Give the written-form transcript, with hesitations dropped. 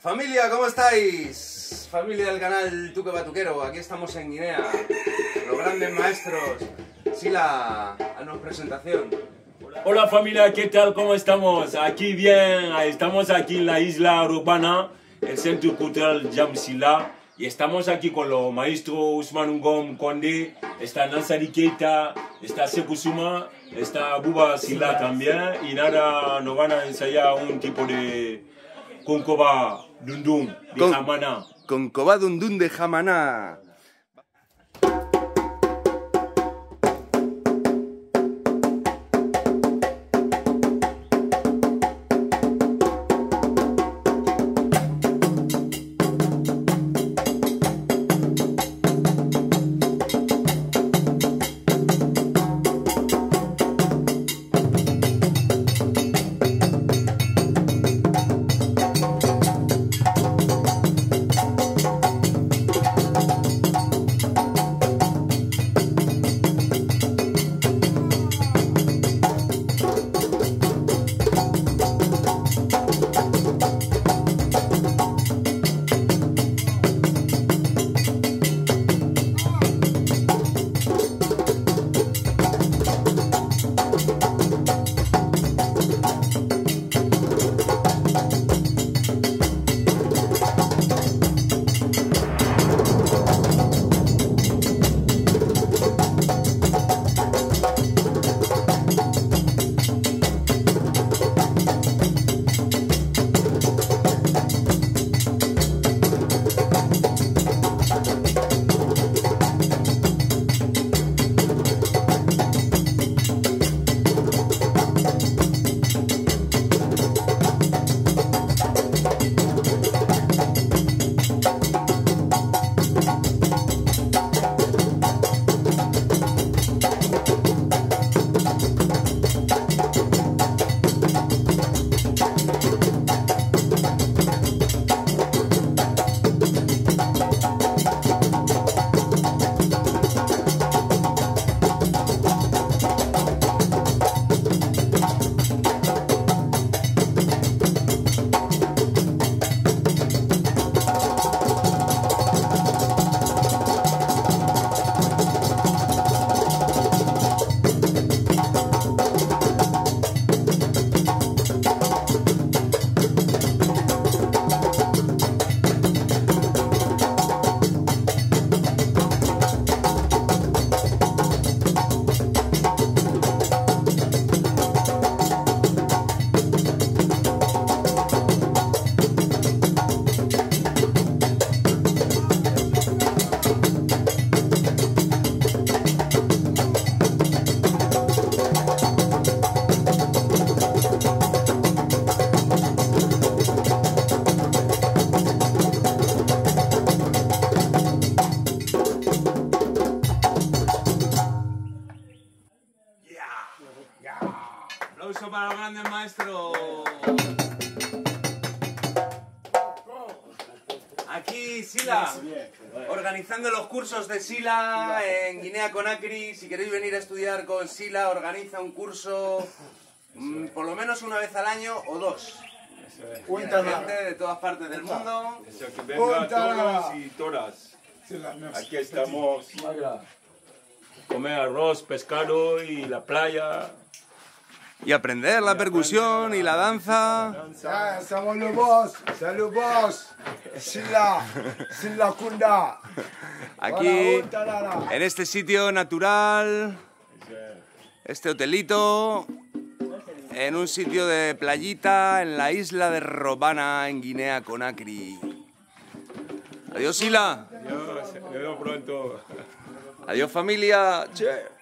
Familia, ¿cómo estáis? Familia del canal Tuque Batuquero, aquí estamos en Guinea. Los grandes maestros. Sila, haznos presentación. Hola familia, ¿qué tal? ¿Cómo estamos? Aquí bien, estamos aquí en la isla Robana, el Centro Cultural Jam Sila, y estamos aquí con los maestros Usman Ngom Konde, está Nansari Keita, está Sekou Souma, está Buba Sila también, y nada, nos van a ensayar un tipo de Konkoba Dundun de Jamana. Konkoba Dundun de Jamana. Aplauso para los grandes maestros. Aquí Sila, organizando los cursos de Sila en Guinea Conakry. Si queréis venir a estudiar con Sila, organiza un curso por lo menos una vez al año o dos. Gente de todas partes del mundo. Que venga todos y todas. Aquí estamos. Comer arroz, pescado y la playa. Y aprender la percusión y la danza. Salut boss, Sila Kunda. Aquí, en este sitio natural, este hotelito, en un sitio de playita, en la isla de Robana, en Guinea Conakry. Adiós, Sila. Adiós, nos vemos pronto. Adiós, familia. Che.